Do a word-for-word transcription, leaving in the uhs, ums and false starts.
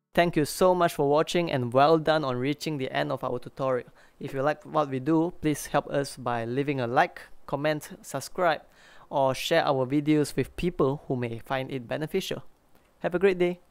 Thank you so much for watching, and well done on reaching the end of our tutorial. If you like what we do, please help us by leaving a like, comment, subscribe, or share our videos with people who may find it beneficial. Have a great day.